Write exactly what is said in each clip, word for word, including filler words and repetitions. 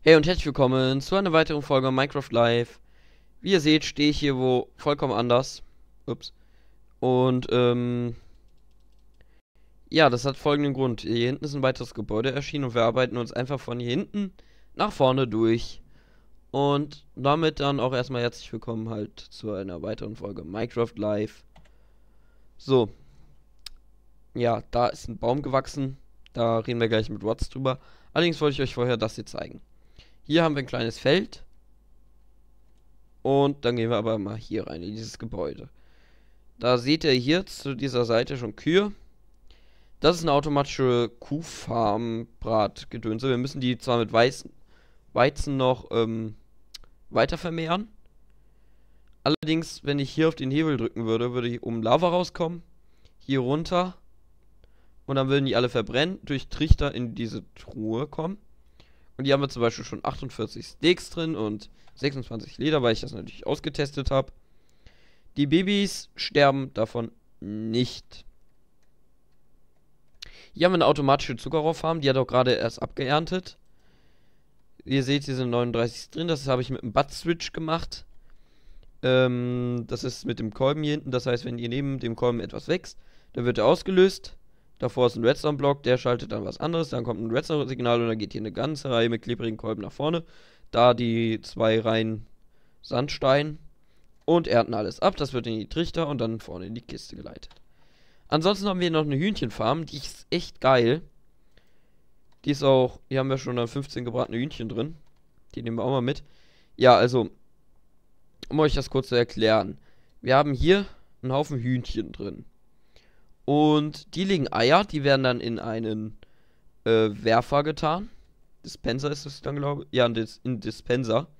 Hey und herzlich willkommen zu einer weiteren Folge Minecraft Live. Wie ihr seht, stehe ich hier wo vollkommen anders. Ups. Und ähm, ja, das hat folgenden Grund. Hier hinten ist ein weiteres Gebäude erschienen und wir arbeiten uns einfach von hier hinten nach vorne durch. Und damit dann auch erstmal herzlich willkommen halt zu einer weiteren Folge Minecraft Live. So. Ja, da ist ein Baum gewachsen. Da reden wir gleich mit Watts drüber. Allerdings wollte ich euch vorher das hier zeigen. Hier haben wir ein kleines Feld. Und dann gehen wir aber mal hier rein, in dieses Gebäude. Da seht ihr hier zu dieser Seite schon Kühe. Das ist eine automatische Kuhfarm-Bratgedönse. Wir müssen die zwar mit Weizen, Weizen noch ähm, weiter vermehren. Allerdings, wenn ich hier auf den Hebel drücken würde, würde hier oben Lava rauskommen. Hier runter. Und dann würden die alle verbrennen, durch Trichter in diese Truhe kommen. Und hier haben wir zum Beispiel schon achtundvierzig Steaks drin und sechsundzwanzig Leder, weil ich das natürlich ausgetestet habe. Die Babys sterben davon nicht. Hier haben wir eine automatische Zuckerrohrfarm, die hat auch gerade erst abgeerntet. Ihr seht, hier sind neununddreißig drin, das habe ich mit einem Butt-Switch gemacht. Ähm, das ist mit dem Kolben hier hinten, das heißt, wenn ihr neben dem Kolben etwas wächst, dann wird er ausgelöst. Davor ist ein Redstone-Block, der schaltet dann was anderes, dann kommt ein Redstone-Signal und dann geht hier eine ganze Reihe mit klebrigen Kolben nach vorne. Da die zwei Reihen Sandstein und ernten alles ab, das wird in die Trichter und dann vorne in die Kiste geleitet. Ansonsten haben wir noch eine Hühnchenfarm, die ist echt geil. Die ist auch, hier haben wir schon dann fünfzehn gebratene Hühnchen drin. Die nehmen wir auch mal mit. Ja, also, um euch das kurz zu erklären. Wir haben hier einen Haufen Hühnchen drin. Und die legen Eier, die werden dann in einen äh, Werfer getan. Dispenser ist das dann, glaube ich. Ja, in, Dis in Dispenser.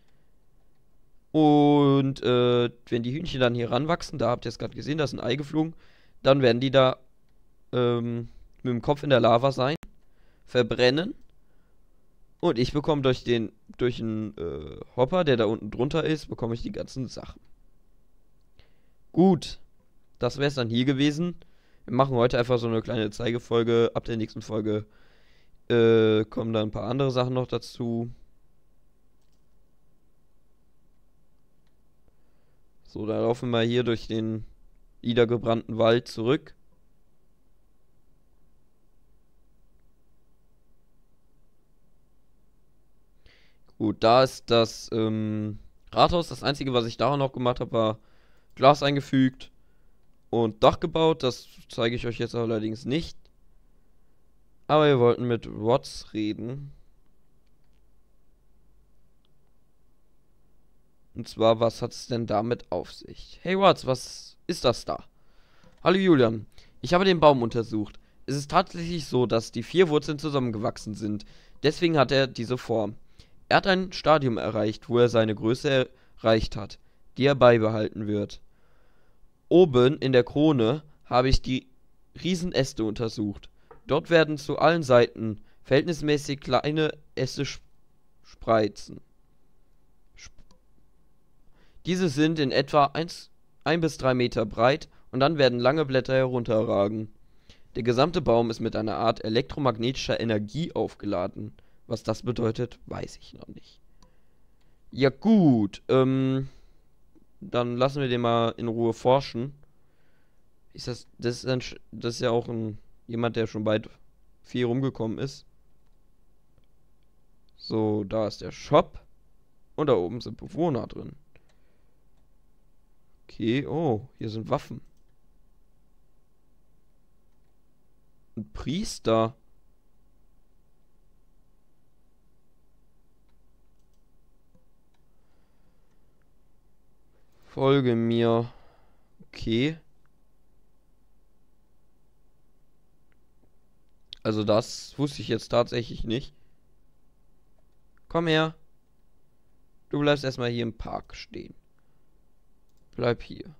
Und äh, wenn die Hühnchen dann hier ranwachsen, da habt ihr es gerade gesehen, da ist ein Ei geflogen, dann werden die da ähm, mit dem Kopf in der Lava sein, verbrennen. Und ich bekomme durch den, durch einen äh, Hopper, der da unten drunter ist, bekomme ich die ganzen Sachen. Gut, das wäre es dann hier gewesen. Wir machen heute einfach so eine kleine Zeigefolge. Ab der nächsten Folge äh, kommen dann ein paar andere Sachen noch dazu. So, dann laufen wir hier durch den niedergebrannten Wald zurück. Gut, da ist das ähm, Rathaus. Das Einzige, was ich da noch gemacht habe, war Glas eingefügt und Dach gebaut. Das zeige ich euch jetzt allerdings nicht. Aber wir wollten mit Watts reden. Und zwar, was hat es denn damit auf sich? Hey Watts, was ist das da? Hallo Julian, ich habe den Baum untersucht. Es ist tatsächlich so, dass die vier Wurzeln zusammengewachsen sind. Deswegen hat er diese Form. Er hat ein Stadium erreicht, wo er seine Größe erreicht hat, die er beibehalten wird. Oben in der Krone habe ich die Riesenäste untersucht. Dort werden zu allen Seiten verhältnismäßig kleine Äste spreizen. Diese sind in etwa eins bis drei Meter breit und dann werden lange Blätter herunterragen. Der gesamte Baum ist mit einer Art elektromagnetischer Energie aufgeladen. Was das bedeutet, weiß ich noch nicht. Ja gut, ähm, dann lassen wir den mal in Ruhe forschen. Ist das, das ist, ein, das ist ja auch ein, jemand, der schon bald viel rumgekommen ist. So, da ist der Shop. Und da oben sind Bewohner drin. Okay, oh, hier sind Waffen. Ein Priester. Folge mir. Okay. Also das wusste ich jetzt tatsächlich nicht. Komm her. Du bleibst erstmal hier im Park stehen. Bleib hier.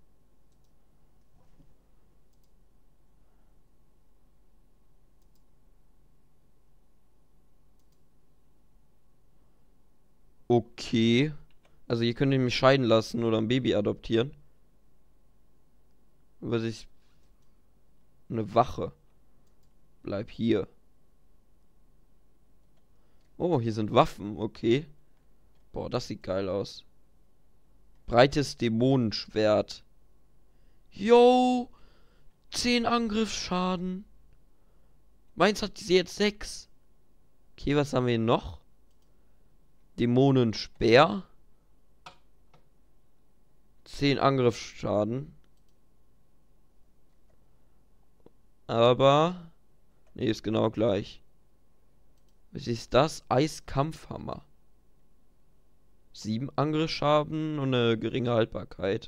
Okay. Also ihr könnt mich scheiden lassen oder ein Baby adoptieren. Aber sich eine Wache. Bleib hier. Oh, hier sind Waffen, okay. Boah, das sieht geil aus. Breites Dämonenschwert. Yo! zehn Angriffsschaden. Meins hat sie jetzt sechs. Okay, was haben wir noch? Dämonenspeer. zehn Angriffsschaden. Aber... Nee, ist genau gleich. Was ist das? Eiskampfhammer. sieben Angriffsschaden und eine geringe Haltbarkeit.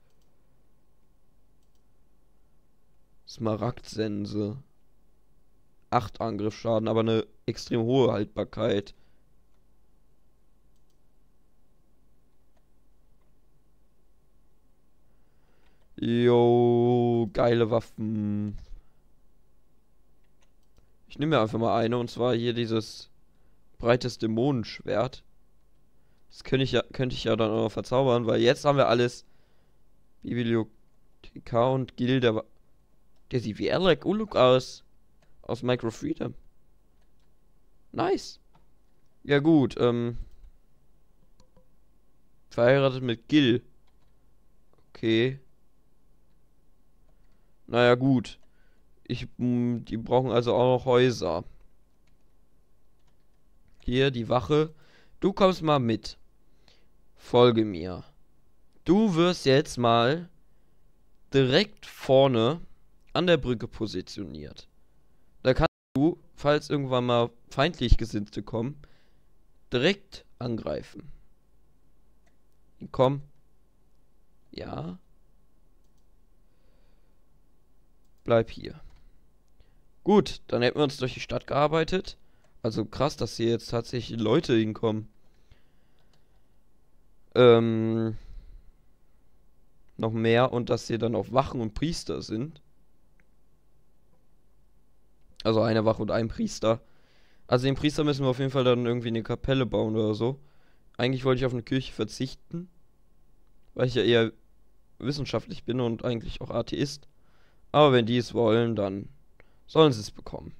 Smaragdsense. acht Angriffsschaden, aber eine extrem hohe Haltbarkeit. Jo, geile Waffen. Ich nehme mir einfach mal eine, und zwar hier dieses breites Dämonenschwert. Das könnte ich ja, könnte ich ja dann auch noch verzaubern, weil jetzt haben wir alles. Bibliothekar und Gilde. Der sieht wie Alec Uluk aus. Aus Micro Freedom. Nice. Ja gut, ähm. verheiratet mit Gil. Okay. Naja gut. Ich, mh, die brauchen also auch noch Häuser. Hier, die Wache. Du kommst mal mit. Folge mir. Du wirst jetzt mal direkt vorne an der Brücke positioniert. Da kannst du, falls irgendwann mal feindlich Gesinnte kommen, direkt angreifen. Komm. Ja. Bleib hier. Gut, dann hätten wir uns durch die Stadt gearbeitet. Also krass, dass hier jetzt tatsächlich Leute hinkommen. Ähm. Noch mehr, und dass hier dann auch Wachen und Priester sind. Also eine Wache und ein Priester. Also den Priester müssen wir auf jeden Fall dann irgendwie eine Kapelle bauen oder so. Eigentlich wollte ich auf eine Kirche verzichten. Weil ich ja eher wissenschaftlich bin und eigentlich auch Atheist. Aber wenn die es wollen, dann sollen sie es bekommen.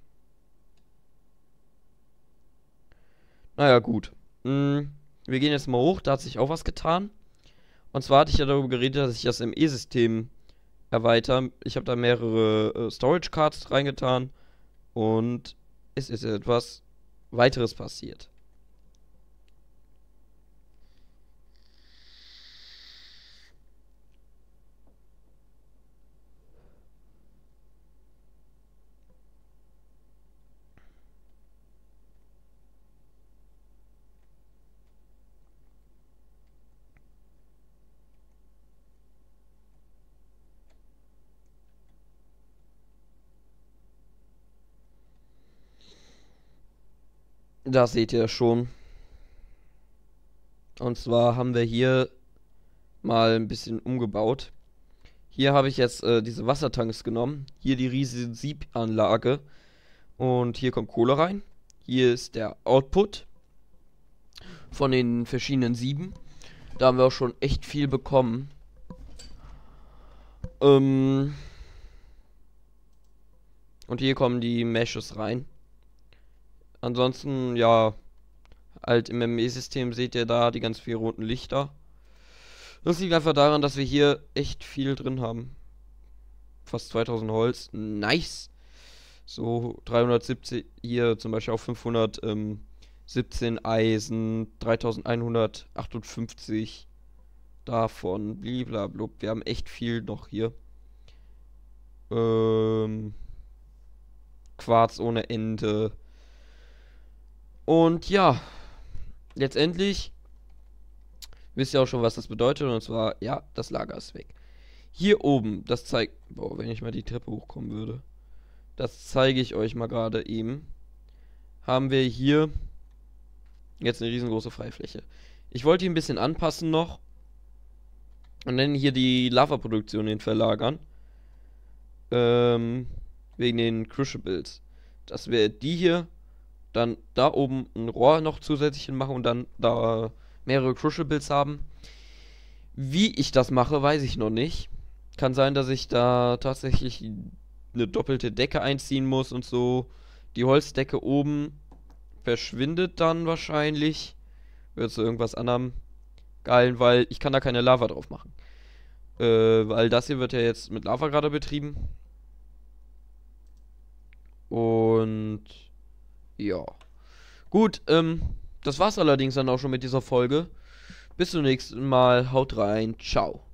Naja, gut. Hm, wir gehen jetzt mal hoch, da hat sich auch was getan. Und zwar hatte ich ja darüber geredet, dass ich das M E-System erweitere. Ich habe da mehrere äh, Storage Cards reingetan. Und es ist etwas weiteres passiert. Das seht ihr schon. Und zwar haben wir hier mal ein bisschen umgebaut. Hier habe ich jetzt äh, diese Wassertanks genommen. Hier die riesige Siebanlage. Und hier kommt Kohle rein. Hier ist der Output von den verschiedenen Sieben. Da haben wir auch schon echt viel bekommen. Ähm Und hier kommen die Meshes rein. Ansonsten, ja, halt im M E-System seht ihr da die ganz vielen roten Lichter. Das liegt einfach daran, dass wir hier echt viel drin haben. Fast zweitausend Holz. Nice. So dreihundertsiebzig, hier zum Beispiel auch fünfhundertsiebzehn Eisen, dreitausendeinhundertachtundfünfzig davon, bliblablub. Wir haben echt viel noch hier. Ähm, Quarz ohne Ende. Und ja, letztendlich wisst ihr auch schon, was das bedeutet. Und zwar, ja, das Lager ist weg. Hier oben, das zeigt... Boah, wenn ich mal die Treppe hochkommen würde. Das zeige ich euch mal gerade eben. Haben wir hier jetzt eine riesengroße Freifläche. Ich wollte hier ein bisschen anpassen noch. Und dann hier die Lava-Produktion hin verlagern. Ähm, wegen den Crucibles. Dass wir die hier... dann da oben ein Rohr noch zusätzlich machen und dann da mehrere Crucibles haben. Wie ich das mache, weiß ich noch nicht. Kann sein, dass ich da tatsächlich eine doppelte Decke einziehen muss und so. Die Holzdecke oben verschwindet dann wahrscheinlich. Wird zu irgendwas anderem geilen, weil ich kann da keine Lava drauf machen. Äh, weil das hier wird ja jetzt mit Lava gerade betrieben. Und ja. Gut, ähm, das war's allerdings dann auch schon mit dieser Folge. Bis zum nächsten Mal. Haut rein. Ciao.